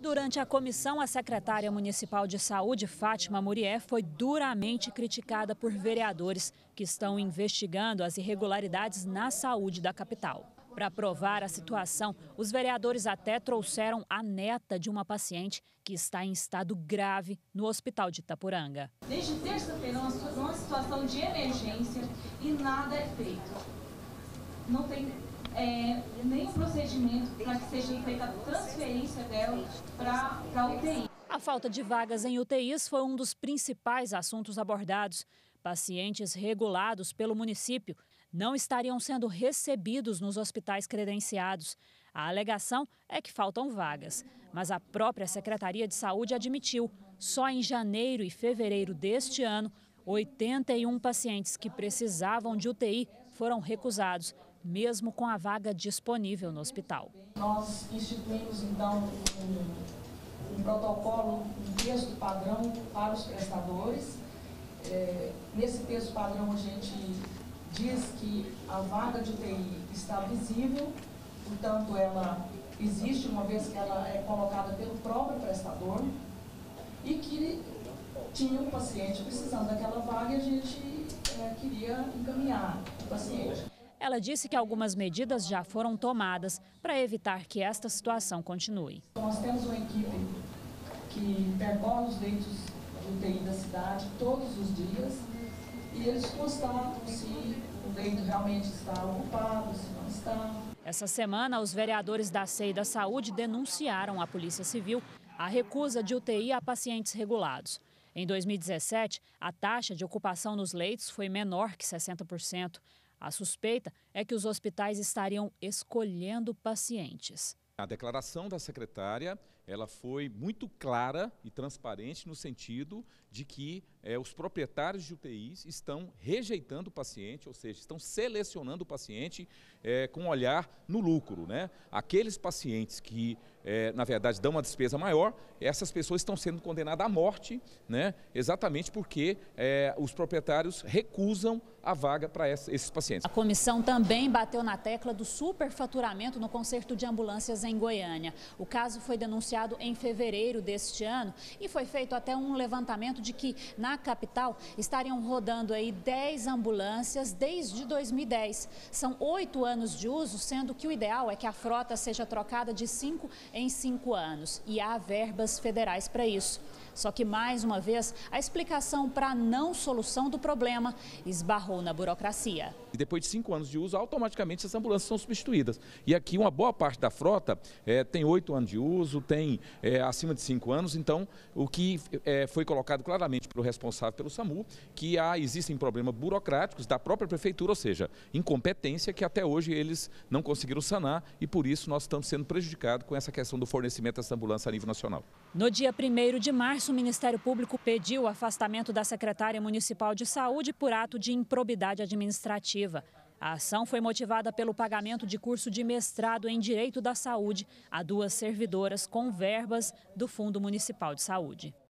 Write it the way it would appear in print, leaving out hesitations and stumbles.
Durante a comissão, a secretária municipal de saúde, Fátima Murier, foi duramente criticada por vereadores que estão investigando as irregularidades na saúde da capital. Para provar a situação, os vereadores até trouxeram a neta de uma paciente que está em estado grave no hospital de Itapuranga. Desde terça-feira, uma situação de emergência e nada é feito. Não tem nenhum procedimento para que seja feita a transferência dela para a UTI. A falta de vagas em UTIs foi um dos principais assuntos abordados. Pacientes regulados pelo município não estariam sendo recebidos nos hospitais credenciados. A alegação é que faltam vagas, mas a própria Secretaria de Saúde admitiu, só em janeiro e fevereiro deste ano, 81 pacientes que precisavam de UTI foram recusados, mesmo com a vaga disponível no hospital. Nós instituímos, então, um protocolo, um texto padrão para os prestadores. Nesse texto padrão, a gente diz que a vaga de UTI está visível, portanto, ela existe uma vez que ela é colocada pelo próprio prestador e que tinha um paciente precisando daquela vaga e a gente queria encaminhar o paciente. Ela disse que algumas medidas já foram tomadas para evitar que esta situação continue. Nós temos uma equipe que percorre os leitos de UTI da cidade todos os dias e eles constatam se o leito realmente está ocupado, se não está. Essa semana, os vereadores da SEI da Saúde denunciaram à Polícia Civil a recusa de UTI a pacientes regulados. Em 2017, a taxa de ocupação nos leitos foi menor que 60%. A suspeita é que os hospitais estariam escolhendo pacientes. A declaração da secretária, ela foi muito clara e transparente no sentido de que os proprietários de UTIs estão rejeitando o paciente, ou seja, estão selecionando o paciente com um olhar no lucro, né? Aqueles pacientes que, na verdade, dão uma despesa maior, essas pessoas estão sendo condenadas à morte, né? Exatamente porque os proprietários recusam a vaga para esses pacientes. A comissão também bateu na tecla do superfaturamento no conserto de ambulâncias em Goiânia. O caso foi denunciado em fevereiro deste ano e foi feito até um levantamento de que na capital estariam rodando aí 10 ambulâncias desde 2010. São 8 anos de uso, sendo que o ideal é que a frota seja trocada de 5 em 5 anos e há verbas federais para isso. Só que, mais uma vez, a explicação para a não solução do problema esbarrou na burocracia. E depois de 5 anos de uso, automaticamente as ambulâncias são substituídas. E aqui uma boa parte da frota tem 8 anos de uso, tem acima de 5 anos. Então, o que foi colocado claramente pelo responsável pelo SAMU, que existem problemas burocráticos da própria prefeitura, ou seja, incompetência que até hoje eles não conseguiram sanar e por isso nós estamos sendo prejudicados com essa questão do fornecimento dessa ambulância a nível nacional. No dia 1º de março, o Ministério Público pediu o afastamento da secretária municipal de saúde por ato de improbidade administrativa. A ação foi motivada pelo pagamento de curso de mestrado em Direito da Saúde a 2 servidoras com verbas do Fundo Municipal de Saúde.